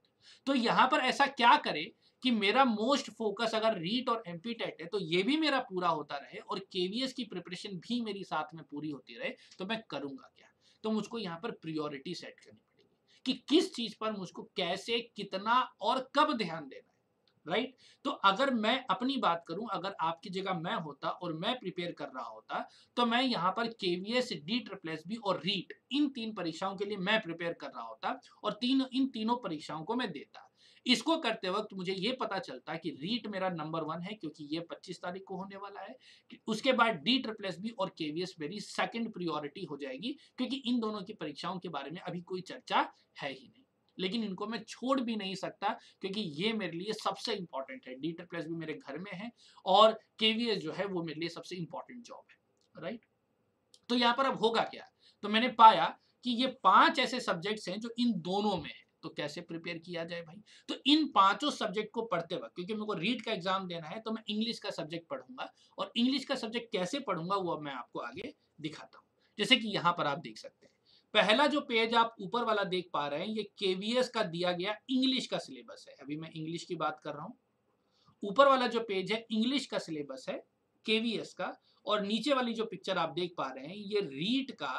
तो यहां पर ऐसा क्या करें कि मेरा मोस्ट फोकस अगर रीट और एमपी टेट है तो ये भी मेरा पूरा होता रहे और केवीएस की प्रिपरेशन भी मेरी साथ में पूरी होती रहे, तो मैं करूंगा क्या? तो मुझको यहां पर प्रायोरिटी सेट करनी पड़ेगी कि किस चीज पर मुझको कैसे, कितना और कब ध्यान देना है। Right right? तो अगर मैं अपनी बात करूं, अगर आपकी जगह मैं होता और मैं प्रिपेयर कर रहा होता, तो मैं यहां पर KVS, D triple S B और रीट, इन तीन परीक्षाओं के लिए मैं प्रिपेयर कर रहा होता और तीन इन तीनों परीक्षाओं को मैं देता। इसको करते वक्त मुझे ये पता चलता कि रीट मेरा नंबर वन है क्योंकि ये पच्चीस तारीख को होने वाला है। उसके बाद डी ट्रिपल एस बी और केवीएस मेरी सेकंड प्रियोरिटी हो जाएगी क्योंकि इन दोनों की परीक्षाओं के बारे में अभी कोई चर्चा है ही नहीं, लेकिन इनको मैं छोड़ भी नहीं सकता क्योंकि ये मेरे लिए सबसे इंपॉर्टेंट है। डी ट्रिपल एस भी मेरे घर में है और केवीएस जो है वो मेरे लिए सबसे इंपॉर्टेंट जॉब है। राइट, तो यहां पर अब होगा क्या? तो मैंने पाया कि ये पांच ऐसे सब्जेक्ट्स हैं जो इन दोनों में है, तो कैसे प्रिपेयर किया जाए भाई? तो इन पांचों सब्जेक्ट को पढ़ते वक्त, क्योंकि मेरे को रीड का एग्जाम देना है, तो मैं इंग्लिश का सब्जेक्ट पढ़ूंगा और इंग्लिश का सब्जेक्ट कैसे पढ़ूंगा वो अब मैं आपको आगे दिखाता हूं। जैसे कि यहां पर आप देख सकते हैं, पहला जो पेज आप ऊपर वाला देख पा रहे हैं ये केवीएस का दिया गया इंग्लिश का सिलेबस है। अभी मैं इंग्लिश की बात कर रहा हूं। ऊपर वाला जो पेज है इंग्लिश का सिलेबस है केवीएस का, और नीचे वाली जो पिक्चर आप देख पा रहे हैं ये रीड का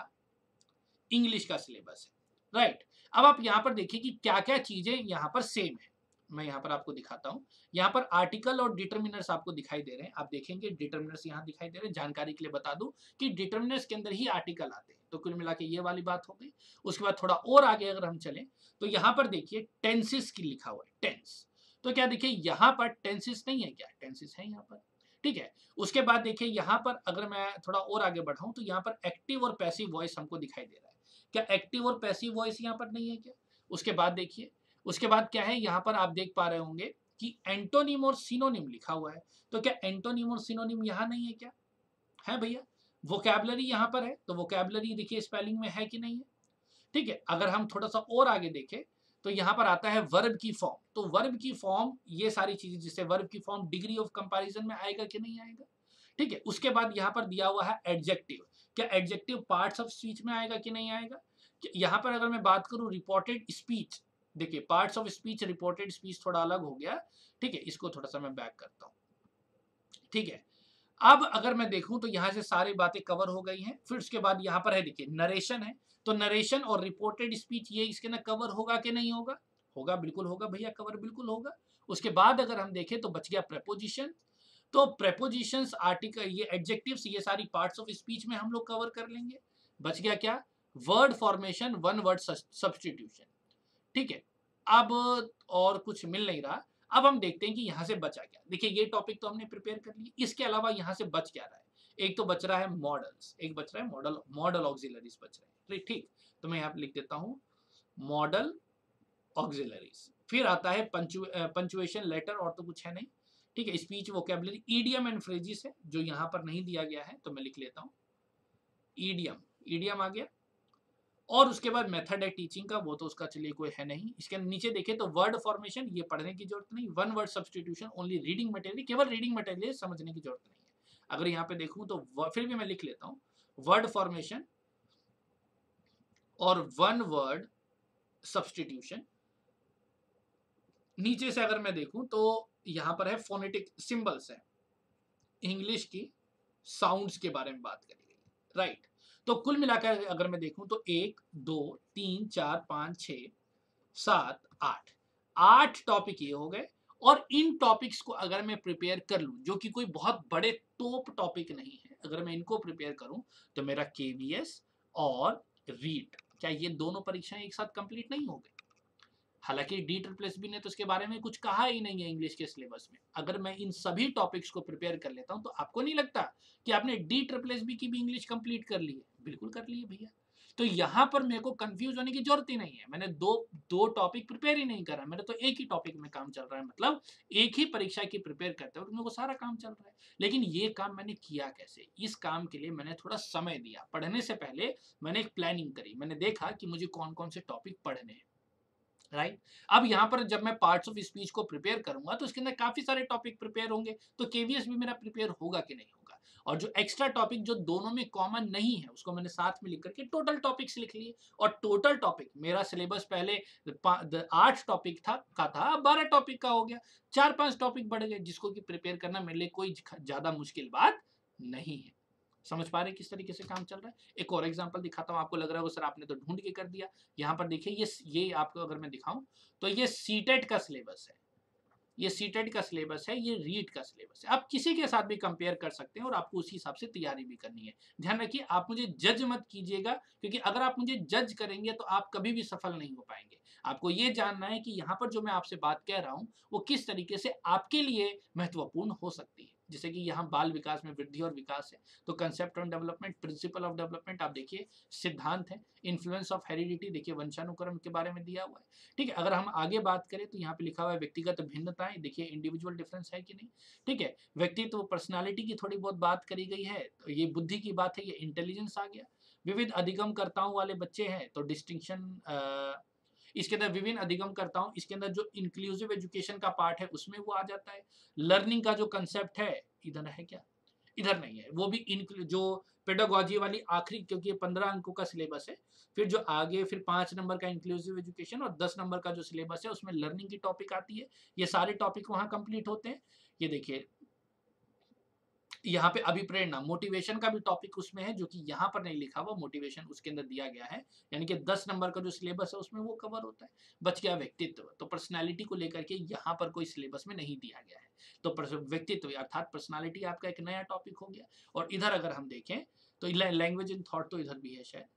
इंग्लिश का सिलेबस है। राइट, अब आप यहां पर देखिए कि क्या क्या चीजें यहां पर सेम है। मैं यहां पर आपको दिखाता हूं। यहां पर आर्टिकल और डिटर्मिनर्स आपको दिखाई दे रहे हैं। आप देखेंगे डिटर्मिनर्स यहां दिखाई दे रहे हैं। जानकारी के लिए बता दूं कि डिटर्मिनर्स के अंदर ही आर्टिकल आते हैं। तो कुल मिला के ये वाली बात हो गई। उसके बाद थोड़ा और आगे अगर हम चलें तो यहां पर देखिए टेंसेस की लिखा हुआ है, टेंस। तो क्या देखिए यहां पर टेंसेस नहीं है क्या? टेंसेस है यहां पर, ठीक है। उसके बाद देखिए यहां पर अगर मैं थोड़ा और आगे बढ़ाऊं तो यहां पर एक्टिव और पैसिव वॉइस हमको दिखाई दे रहा है। क्या एक्टिव और पैसिव वॉइस यहाँ पर नहीं है क्या? उसके बाद देखिए, उसके बाद क्या है यहाँ पर आप देख पा रहे होंगे कि एंटोनिम और सिनोनिम लिखा हुआ है। तो क्या एंटोनिम और सिनोनिम यहाँ नहीं है क्या? है भैया। वोकैबुलरी यहाँ पर है, तो वोकैबुलरी देखिए स्पेलिंग में है कि नहीं है, ठीक है। अगर हम थोड़ा सा और आगे देखें तो यहाँ पर आता है वर्ब की फॉर्म। तो वर्ब की फॉर्म, ये सारी चीजें, जिससे वर्ब की फॉर्म डिग्री ऑफ कंपैरिजन में आएगा कि नहीं आएगा, ठीक है। उसके बाद यहाँ पर दिया हुआ है एडजेक्टिव। क्या एडजेक्टिव पार्ट्स ऑफ स्पीच में आएगा कि नहीं आएगा? यहाँ पर अगर मैं बात करूं रिपोर्टेड स्पीच, देखिए parts of speech, reported speech थोड़ा अलग हो गया, ठीक है। इसको थोड़ा सा मैं बैक करता हूं, ठीक है। अब अगर मैं देखूं तो यहां से सारी बातें कवर हो गई हैं। फिर उसके बाद यहां पर है देखिए नरेशन है। तो नरेशन और रिपोर्टेड स्पीच ये इसके ना कवर होगा कि नहीं होगा? होगा, बिल्कुल होगा भैया, कवर बिल्कुल होगा। उसके बाद अगर हम देखें तो बच गया प्रेपोजिशन। तो प्रेपोजिशंस, आर्टिकल, ये एडजेक्टिव्स, ये सारी पार्ट्स ऑफ स्पीच में हम लोग कवर कर लेंगे। बच गया क्या? Word formation, one word substitution, ठीक है। अब और कुछ मिल नहीं रहा। अब हम देखते हैं कि यहां से बचा क्या। देखिए ये टॉपिक तो हमने प्रिपेयर कर लिया, इसके अलावा यहां से बच क्या रहा है? एक तो बच रहा है मॉडल्स, एक बच रहा है मॉडल, मॉडल ऑक्सिलरीज बच रहे हैं, ठीक। तो मैं यहाँ पे लिख देता हूँ मॉडल ऑक्सिलरीज। फिर आता है पंचुएशन लेटर, और तो कुछ है नहीं, ठीक है। Speech vocabulary, idiom and phrases है जो यहाँ पर नहीं दिया गया है, तो मैं लिख लेता हूँ ईडियम, ईडियम आ गया। और उसके बाद मेथड है टीचिंग का, वो तो उसका चलिए कोई है नहीं। इसके नीचे देखें तो वर्ड फॉर्मेशन, ये पढ़ने की जरूरत नहीं। One word substitution only reading material, केवल रीडिंग मटेरियल, समझने की जरूरत नहीं है। अगर यहाँ पे देखूं तो फिर भी मैं लिख लेता हूँ वर्ड फॉर्मेशन और वन वर्ड सब्सटीट्यूशन। नीचे से अगर मैं देखूं तो यहाँ पर है फोनेटिक सिंबल्स है, इंग्लिश की साउंड्स के बारे में बात करी गई, राइट। तो कुल मिलाकर अगर मैं देखूं तो एक, दो, तीन, चार, पांच, छह, सात, आठ, आठ टॉपिक ये हो गए। और इन टॉपिक्स को अगर मैं प्रिपेयर कर लूं, जो कि कोई बहुत बड़े टॉप टॉपिक नहीं है, अगर मैं इनको प्रिपेयर करूं तो मेरा केवीएस और रीट, क्या ये दोनों परीक्षाएं एक साथ कंप्लीट नहीं हो गई? हालांकि डी ट्रिपल एस बी ने तो इसके बारे में कुछ कहा ही नहीं है इंग्लिश के सिलेबस में। अगर मैं इन सभी टॉपिक्स को प्रिपेयर कर लेता हूं तो आपको नहीं लगता कि आपने डी ट्रिपल एस बी की भी इंग्लिश कंप्लीट कर ली है? बिल्कुल कर ली है भैया। तो यहाँ पर मेरे को कंफ्यूज होने की जरूरत ही नहीं है। मैंने दो दो टॉपिक प्रिपेयर ही नहीं करा, मेरा तो एक ही टॉपिक में काम चल रहा है, मतलब एक ही परीक्षा की प्रिपेयर करते हुए मेरे को सारा काम चल रहा है। लेकिन ये काम मैंने किया कैसे? इस काम के लिए मैंने थोड़ा समय दिया। पढ़ने से पहले मैंने एक प्लानिंग करी, मैंने देखा कि मुझे कौन कौन से टॉपिक पढ़ने हैं, राइट right? अब यहाँ पर जब मैं पार्ट्स ऑफ स्पीच को प्रिपेयर करूंगा तो इसके अंदर काफी सारे टॉपिक प्रिपेयर होंगे, तो केवीएस भी मेरा प्रिपेयर होगा कि नहीं होगा। और जो एक्स्ट्रा टॉपिक जो दोनों में कॉमन नहीं है उसको मैंने साथ में लिख करके टोटल टॉपिक्स लिख लिए। और टोटल टॉपिक मेरा सिलेबस पहले आठ टॉपिक था का था, बारह टॉपिक का हो गया, चार पांच टॉपिक बढ़ गए, जिसको कि प्रिपेयर करना मेरे लिए कोई ज्यादा मुश्किल बात नहीं है। समझ पा रहे किस तरीके से काम चल रहा है? एक और एग्जांपल दिखाता हूं, आपको लग रहा है सर आपने तो ढूंढ के कर दिया। यहाँ पर देखिए, ये ये आपको अगर मैं दिखाऊं तो ये सीटेट का सिलेबस है, ये सीटेट का सिलेबस है, ये रीट का सिलेबस है। आप किसी के साथ भी कंपेयर कर सकते हैं और आपको उसी हिसाब से तैयारी भी करनी है। ध्यान रखिए, आप मुझे जज मत कीजिएगा, क्योंकि अगर आप मुझे जज करेंगे तो आप कभी भी सफल नहीं हो पाएंगे। आपको ये जानना है कि यहाँ पर जो मैं आपसे बात कह रहा हूँ वो किस तरीके से आपके लिए महत्वपूर्ण हो सकती है। जैसे कि यहाँ बाल विकास में वृद्धि और विकास है, तो concept of development, principle of development आप देखिए, सिद्धांत है, इन्फ्लुएंस ऑफ हेरिडिटी देखिए, वंशानुक्रम के बारे में दिया हुआ है। ठीक है, अगर हम आगे बात करें तो यहाँ पे लिखा हुआ है व्यक्तिगत भिन्नताएं, देखिए इंडिविजुअल डिफरेंस है कि नहीं। ठीक है, व्यक्तित्व पर्सनालिटी की थोड़ी बहुत बात करी गई है, तो ये बुद्धि की बात है, ये इंटेलिजेंस आ गया। विविध अधिगमकर्ताओं वाले बच्चे हैं तो डिस्टिंक्शन, इसके अंदर विभिन्न अधिगम करता हूं, इसके अंदर जो इंक्लूसिव एजुकेशन का पार्ट है उसमें वो आ जाता है। लर्निंग का जो कंसेप्ट है, इधर है क्या? इधर नहीं है, वो भी जो पेडागोजी वाली आखिरी, क्योंकि ये पंद्रह अंकों का सिलेबस है, फिर जो आगे फिर पांच नंबर का इंक्लूसिव एजुकेशन और दस नंबर का जो सिलेबस है उसमें लर्निंग की टॉपिक आती है। ये सारे टॉपिक वहां कंप्लीट होते हैं। ये देखिए यहाँ पे अभिप्रेरणा, मोटिवेशन का भी टॉपिक उसमें है, जो कि यहाँ पर नहीं लिखा हुआ, मोटिवेशन उसके अंदर दिया गया है, यानी कि दस नंबर का जो सिलेबस है उसमें वो कवर होता है। बच गया व्यक्तित्व, तो पर्सनालिटी को लेकर के यहाँ पर कोई सिलेबस में नहीं दिया गया है, तो व्यक्तित्व अर्थात पर्सनालिटी आपका एक नया टॉपिक हो गया। और इधर अगर हम देखें तो लैंग्वेज इन थॉट तो इधर भी है शायद,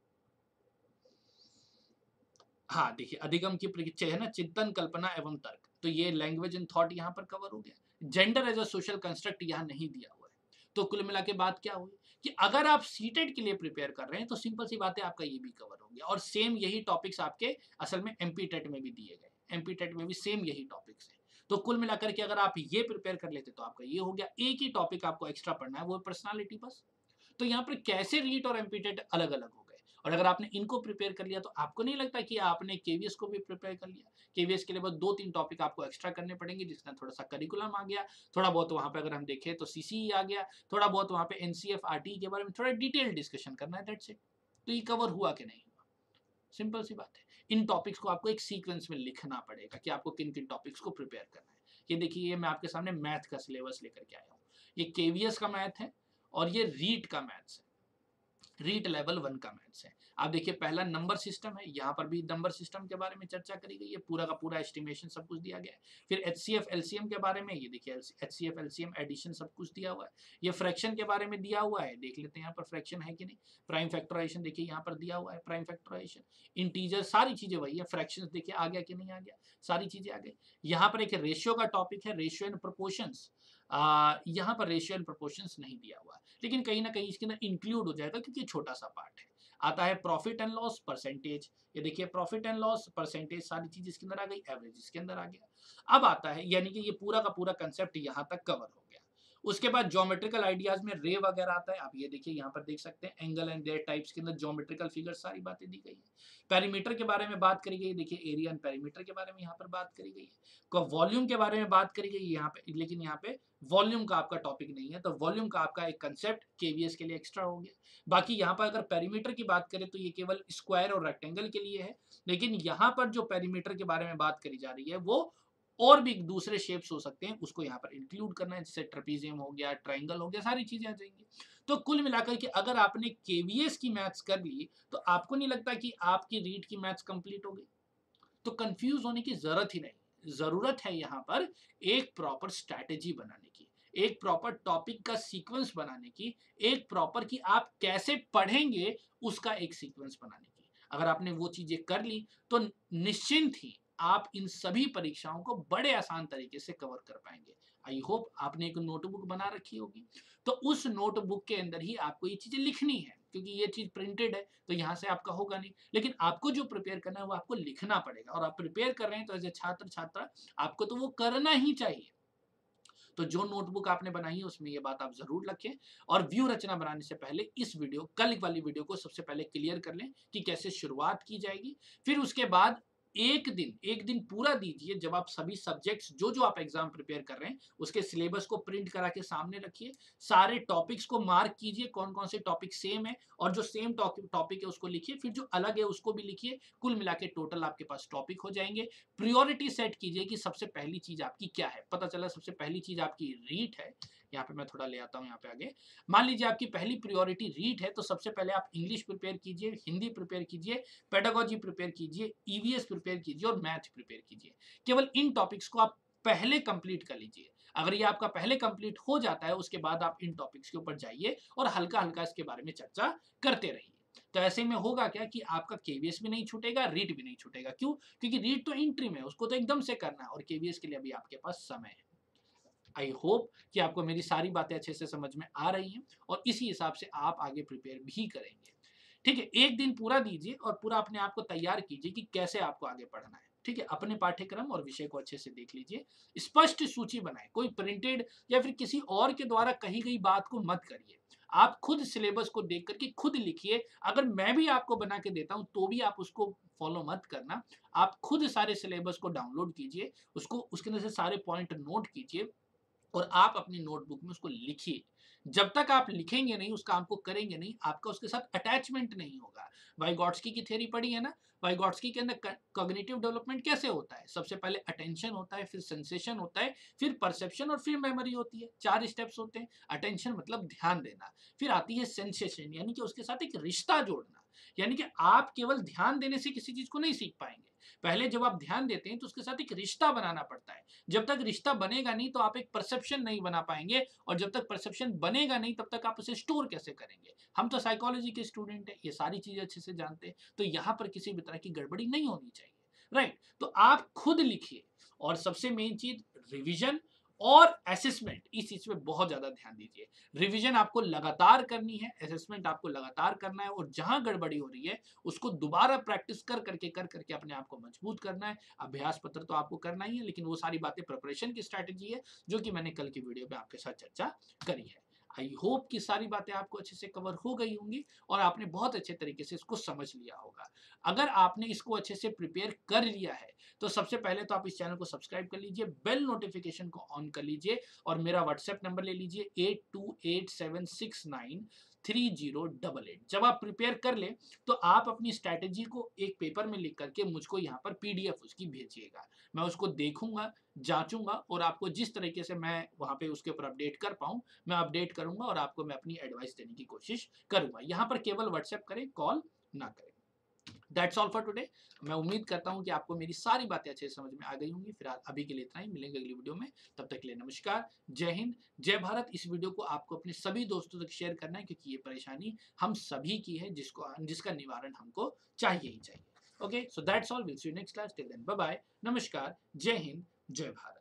हाँ देखिए, अधिगम की परिचय है ना, चिंतन, कल्पना एवं तर्क, तो ये लैंग्वेज इन थॉट यहाँ पर कवर हो गया। Gender as a social construct यहाँ नहीं दिया हुआ है। तो कुल मिला के बात क्या हुई कि अगर आप सीटेट के लिए प्रिपेयर कर रहे हैं तो सिंपल सी बात है, आपका ये भी कवर हो गया। और सेम यही टॉपिक्स आपके असल में एमपी टेट में भी दिए गए, एमपी टेट में भी सेम यही टॉपिक्स है। तो कुल मिलाकर के अगर आप ये प्रिपेयर कर लेते तो आपका ये हो गया। एक ही टॉपिक आपको एक्स्ट्रा पढ़ना है, वो पर्सनालिटी बस। तो यहाँ पर कैसे रीट और एमपी टेट अलग अलग हो गए। और अगर आपने इनको प्रिपेयर कर लिया तो आपको नहीं लगता कि आपने केवीएस को भी प्रिपेयर कर लिया। केवीएस के लिए बस दो तीन टॉपिक आपको एक्स्ट्रा करने पड़ेंगे, जिसमें थोड़ा सा करिकुलम आ गया, थोड़ा बहुत वहाँ पे अगर हम देखें तो सीसीई आ गया, थोड़ा बहुत वहाँ पे एनसीएफ आरटी के बारे में थोड़ा डिटेल डिस्कशन करना है, दैट्स इट। तो ये कवर हुआ कि नहीं हुआ, सिंपल सी बात है। इन टॉपिक्स को आपको एक सीक्वेंस में लिखना पड़ेगा कि आपको किन किन टॉपिक्स को प्रिपेयर करना है। ये देखिए, ये मैं आपके सामने मैथ का सिलेबस लेकर के आया हूँ। ये केवीएस का मैथ है और ये रीट का मैथ्स है, रीट लेवल वन का मैथ्स है। आप देखिए, पहला नंबर सिस्टम है, यहाँ पर भी नंबर सिस्टम के बारे में चर्चा करी गई है, पूरा का पूरा एस्टिमेशन सब कुछ दिया गया है। फिर एचसीएफ एलसीएम के बारे में, ये देखिए एचसीएफ एलसीएम एडिशन सब कुछ दिया हुआ है। ये फ्रैक्शन के बारे में दिया हुआ है, देख लेते हैं यहाँ पर फ्रैक्शन है कि नहीं। प्राइम फैक्टराइजेशन देखिए यहाँ पर दिया हुआ है, प्राइम फैक्टराइजेशन, इंटीजर, सारी चीजें वही है। फ्रैक्शंस देखिए आ गया कि नहीं आ गया, सारी चीजें आ गई। यहाँ पर एक रेशियो का टॉपिक है, रेशियो एंड प्रोपोर्शंस। यहाँ पर रेशियो एंड प्रोपोर्शंस नहीं दिया हुआ है, लेकिन कहीं ना कहीं इसके अंदर इंक्लूड हो जाएगा क्योंकि छोटा सा पार्ट है। आता है प्रॉफिट एंड लॉस परसेंटेज, ये देखिए प्रॉफिट एंड लॉस परसेंटेज, सारी चीज इसके अंदर आ गई, एवरेज इसके अंदर आ गया। अब आता है, यानी कि ये पूरा का पूरा कंसेप्ट यहाँ तक कवर हो गया। उसके बाद ज्योमेट्रिकल आइडियाज में रे वगैरह आता है, आप ये देखिए यहाँ पर देख सकते हैं, एंगल एंड देयर टाइप्स के अंदर ज्योमेट्रिकल फिगर सारी बातें दी गई है। पेरीमीटर के बारे में बात करी गई, देखिए एरिया एंड पेरीमीटर के बारे में यहाँ पर बात करी गई है। वॉल्यूम के बारे में बात करी गई यहाँ पे, लेकिन यहाँ पे वॉल्यूम का आपका टॉपिक नहीं है, तो वॉल्यूम का आपका एक कंसेप्ट केवीएस के लिए एक्स्ट्रा हो गया। बाकी यहाँ पर अगर पेरीमीटर की बात करें तो ये केवल स्क्वायर और रेक्टेंगल के लिए है, लेकिन यहाँ पर जो पेरीमीटर के बारे में बात करी जा रही है वो और भी दूसरे शेप्स हो सकते हैं, उसको यहाँ पर इंक्लूड करना है, जैसे ट्रेपीजियम हो गया, ट्रायंगल हो गया, सारी चीजें आ जाएंगी। तो कुल मिलाकर के अगर आपने केवीएस की मैथ्स कर ली तो आपको नहीं लगता कि आपकी रीट की मैथ्स कंप्लीट हो गई। तो कंफ्यूज होने की जरूरत ही नहीं, जरूरत है यहाँ पर एक प्रॉपर स्ट्रैटेजी बनाने की, एक प्रॉपर टॉपिक का सीक्वेंस बनाने की, एक प्रॉपर कि आप कैसे पढ़ेंगे उसका एक सीक्वेंस बनाने की। अगर आपने वो चीजें कर ली तो निश्चिंत ही आप इन सभी परीक्षाओं को बड़े आसान तरीके से कवर कर पाएंगे। आई होप आपने एक नोटबुक बना रखी होगी, तो उस नोटबुक के अंदर ही आपको ये चीजें लिखनी है, क्योंकि ये चीज प्रिंटेड है तो यहाँ से आपका होगा नहीं, लेकिन आपको जो प्रिपेयर करना है वो आपको लिखना पड़ेगा। और आप प्रिपेयर कर रहे हैं तो एज ए छात्र छात्रा आपको तो वो करना ही चाहिए। तो जो नोटबुक आपने बनाई है उसमें ये बात आप जरूर लिखें, और व्यू रचना बनाने से पहले इस वीडियो कल वाली वीडियो को सबसे पहले क्लियर कर लें कि कैसे शुरुआत की जाएगी। फिर उसके बाद एक दिन एक दिन पूरा दीजिए, जब आप सभी सब्जेक्ट्स जो जो आप एग्जाम प्रिपेयर कर रहे हैं उसके सिलेबस को प्रिंट करा के सामने रखिए, सारे टॉपिक्स को मार्क कीजिए, कौन कौन से टॉपिक सेम है, और जो सेम टॉपिक है उसको लिखिए, फिर जो अलग है उसको भी लिखिए। कुल मिला के टोटल आपके पास टॉपिक हो जाएंगे। प्रायोरिटी सेट कीजिए कि सबसे पहली चीज आपकी क्या है। पता चला सबसे पहली चीज आपकी रीट है, यहाँ पे मैं थोड़ा ले आता हूँ यहाँ पे आगे। मान लीजिए आपकी पहली प्रायोरिटी रीट है, तो सबसे पहले आप इंग्लिश प्रिपेयर कीजिए, हिंदी प्रिपेयर कीजिए, पेडागोजी प्रिपेयर कीजिए, ईवीएस प्रिपेयर कीजिए और मैथ प्रिपेयर कीजिए। केवल इन टॉपिक्स को आप पहले कंप्लीट कर लीजिए। अगर ये आपका पहले कंप्लीट हो जाता है, उसके बाद आप इन टॉपिक्स के ऊपर जाइए और हल्का हल्का इसके बारे में चर्चा करते रहिए। तो ऐसे में होगा क्या कि आपका केवीएस भी नहीं छूटेगा, रीट भी नहीं छूटेगा। क्यों? क्योंकि रीट तो इंट्रीम है, उसको तो एकदम से करना है, और केवीएस के लिए अभी आपके पास समय है। आई होप कि आपको मेरी सारी बातें अच्छे से समझ में आ रही हैं और इसी हिसाब से आप आगे प्रिपेयर भी करेंगे। ठीक है, एक दिन पूरा दीजिए और पूरा अपने आप को तैयार कीजिए कि कैसे आपको आगे पढ़ना है। ठीक है, अपने पाठ्यक्रम और विषय को अच्छे से देख लीजिए, स्पष्ट सूची बनाएं, कोई प्रिंटेड या फिर किसी और के द्वारा कही गई बात को मत करिए। आप खुद सिलेबस को देख करके खुद लिखिए। अगर मैं भी आपको बना के देता हूं तो भी आप उसको फॉलो मत करना। आप खुद सारे सिलेबस को डाउनलोड कीजिए, उसको उसके अंदर से सारे पॉइंट नोट कीजिए और आप अपनी नोटबुक में उसको लिखिए। जब तक आप लिखेंगे नहीं, उस काम को करेंगे नहीं, आपका उसके साथ अटैचमेंट नहीं होगा। वाइगॉट्स्की की थ्योरी पढ़ी है ना? वाइगॉट्स्की के अंदर कॉग्निटिव डेवलपमेंट कैसे होता है? सबसे पहले अटेंशन होता है, फिर सेंसेशन होता है, फिर परसेप्शन और फिर मेमोरी होती है। चार स्टेप्स होते हैं। अटेंशन मतलब ध्यान देना, फिर आती है सेंसेशन यानी कि उसके साथ एक रिश्ता जोड़ना, यानी कि आप केवल ध्यान देने से किसी चीज को नहीं सीख पाएंगे। पहले जब आप ध्यान देते हैं तो उसके साथ एक रिश्ता बनाना पड़ता है। जब तक रिश्ता बनेगा नहीं तो आप एक परसेप्शन नहीं बना पाएंगे, और जब तक परसेप्शन बनेगा नहीं तब तक आप उसे स्टोर कैसे करेंगे? हम तो साइकोलॉजी के स्टूडेंट हैं, ये सारी चीजें अच्छे से जानते हैं, तो यहाँ पर किसी भी तरह की गड़बड़ी नहीं होनी चाहिए। राइट, तो आप खुद लिखिए, और सबसे मेन चीज रिविजन और असेसमेंट, इस चीज पे बहुत ज्यादा ध्यान दीजिए। रिवीजन आपको लगातार करनी है, असेसमेंट आपको लगातार करना है, और जहां गड़बड़ी हो रही है उसको दोबारा प्रैक्टिस कर करके कर करके अपने आप को मजबूत करना है। अभ्यास पत्र तो आपको करना ही है, लेकिन वो सारी बातें प्रिपरेशन की स्ट्रैटेजी है जो कि मैंने कल की वीडियो में आपके साथ चर्चा करी है। आई होप कि सारी बातें आपको अच्छे से कवर हो गई होंगी और आपने बहुत अच्छे तरीके से इसको समझ लिया होगा। अगर आपने इसको अच्छे से प्रिपेयर कर लिया है तो सबसे पहले तो आप इस चैनल को सब्सक्राइब कर लीजिए, बेल नोटिफिकेशन को ऑन कर लीजिए, और मेरा व्हाट्सएप नंबर ले लीजिए eight two eight seven six nine three zero double eight. जब आप प्रिपेयर कर ले तो आप अपनी स्ट्रैटेजी को एक पेपर में लिख करके मुझको यहाँ पर पीडीएफ उसकी भेजिएगा। मैं उसको देखूंगा, जांचूंगा, और आपको जिस तरीके से मैं वहाँ पे उसके ऊपर अपडेट कर पाऊँ मैं अपडेट करूंगा, और आपको मैं अपनी एडवाइस देने की कोशिश करूंगा। यहाँ पर केवल व्हाट्सएप करें, कॉल ना करें। That's all for today. मैं उम्मीद करता हूँ कि आपको मेरी सारी बातें अच्छे से समझ में आ गई होंगी। फिर अभी के लिए इतना ही, मिलेंगे अगली वीडियो में। तब तक के लिए नमस्कार, जय हिंद, जय भारत। इस वीडियो को आपको अपने सभी दोस्तों तक शेयर करना है, क्योंकि ये परेशानी हम सभी की है, जिसको जिसका निवारण हमको चाहिए ही चाहिए। Okay, so that's all. Will see you next class. Till then, bye bye, नमस्कार, जय हिंद, जय भारत।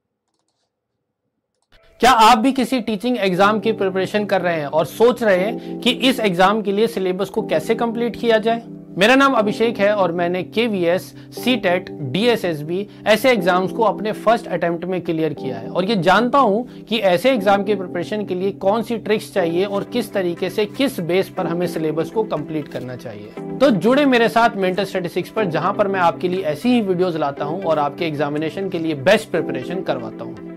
क्या आप भी किसी टीचिंग एग्जाम की प्रिपरेशन कर रहे हैं और सोच रहे हैं कि इस एग्जाम के लिए सिलेबस को कैसे कंप्लीट किया जाए? मेरा नाम अभिषेक है और मैंने केवीएस, सीटेट, डीएसएसबी ऐसे एग्जाम्स को अपने फर्स्ट अटेम्प्ट में क्लियर किया है, और ये जानता हूं कि ऐसे एग्जाम के प्रिपरेशन के लिए कौन सी ट्रिक्स चाहिए और किस तरीके से, किस बेस पर हमें सिलेबस को कंप्लीट करना चाहिए। तो जुड़े मेरे साथ मेंटर स्टैटिस्टिक्स पर, जहां पर मैं आपके लिए ऐसी ही वीडियोस लाता हूं और आपके एग्जामिनेशन के लिए बेस्ट प्रिपरेशन करवाता हूं।